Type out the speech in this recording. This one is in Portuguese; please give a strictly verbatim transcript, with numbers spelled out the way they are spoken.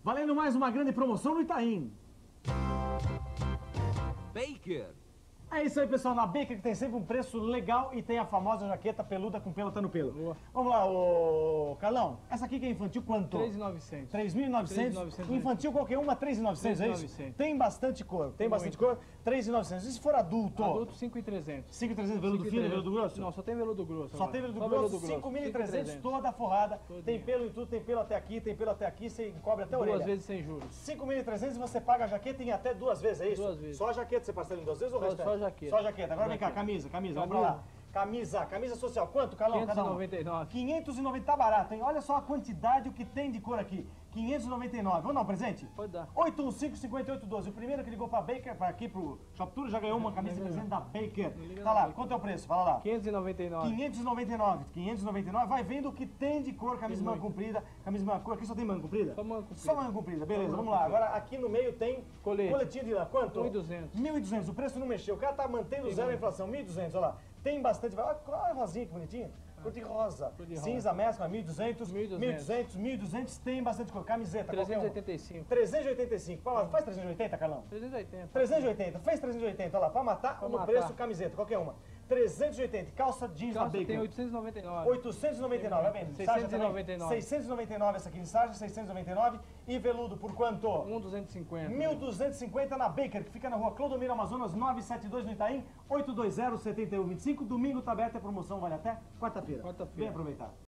Valendo mais uma grande promoção no Itaim. Baker. É isso aí, pessoal, na Baker que tem sempre um preço legal e tem a famosa jaqueta peluda com pelo tá no pelo. Boa. Vamos lá, ô Carlão, essa aqui que é infantil quanto? três mil e novecentos. três mil e novecentos. Infantil qualquer uma, três mil e novecentos, é isso? três mil e novecentos. Tem bastante cor, tem Tem bastante muito. cor, três mil e novecentos. E se for adulto? Adulto cinco mil e trezentos. cinco mil e trezentos, veludo fino e veludo grosso? Não, só tem veludo grosso. Só agora. tem veludo Só grosso, cinco mil e trezentos toda forrada. Todinha. Tem pelo em tudo, tem pelo até aqui, tem pelo até aqui, você cobre até a orelha. Duas vezes sem juros. cinco mil e trezentos e você paga a jaqueta em até duas vezes, é isso? Duas vezes. Só a jaqueta você parcela em duas vezes ou o Só- restante? só a jaqueta. Só a jaqueta. Agora vem cá, Jaqueta. camisa, camisa, vamos Camisa. pra lá. Camisa, camisa social. Quanto, Carlão? Cada um? quinhentos e noventa e nove. quinhentos e noventa, tá barato, hein? Olha só a quantidade, o que tem de cor aqui. quinhentos e noventa e nove. Vamos dar um presente? Pode dar. oito um cinco, cinco oito um doze. O primeiro que ligou pra Baker, pra aqui pro Shop Tour, já ganhou uma camisa de presente da Baker. liga Tá na lá, Baker. quanto é o preço? Fala lá. quinhentos e noventa e nove. quinhentos e noventa e nove. quinhentos e noventa e nove. Vai vendo o que tem de cor, camisa manga comprida, camisa manga cor. Aqui só tem manga comprida? Só manga comprida. Só manga comprida, beleza, Só vamos manga lá. Agora aqui no meio tem Colete. coletinho de lã. Quanto? mil e duzentos. mil e duzentos. O preço não mexeu. O cara tá mantendo zero a inflação. mil e duzentos, olha lá. Tem bastante. Olha a rosinha que bonitinha. Cor de rosa. Cor de rosa. Cinza, mescla, mil e duzentos. mil e duzentos. mil e duzentos, mil e duzentos. Tem bastante cor. Camiseta, qualquer trezentos e uma. oitenta e cinco. trezentos e oitenta e cinco. Fala, faz trezentos e oitenta, Carlão? trezentos e oitenta. trezentos e oitenta. Fez trezentos e oitenta, olha lá. Pra matar, Pra no matar. preço, camiseta, qualquer uma. trezentos e oitenta. Calça jeans da Calça Baker. tem oitocentos e noventa e nove. oitocentos e noventa e nove, vai vendo? Sarja seiscentos e noventa e nove. também. seiscentos e noventa e nove essa aqui de sarja, seiscentos e noventa e nove. E veludo por quanto? mil duzentos e cinquenta. mil duzentos e cinquenta na Baker, que fica na rua Clodomiro Amazonas novecentos e setenta e dois no Itaim, oito dois zero, sete um dois cinco. Domingo tá aberto, a promoção vale até quarta-feira. Quarta-feira. Vem aproveitar.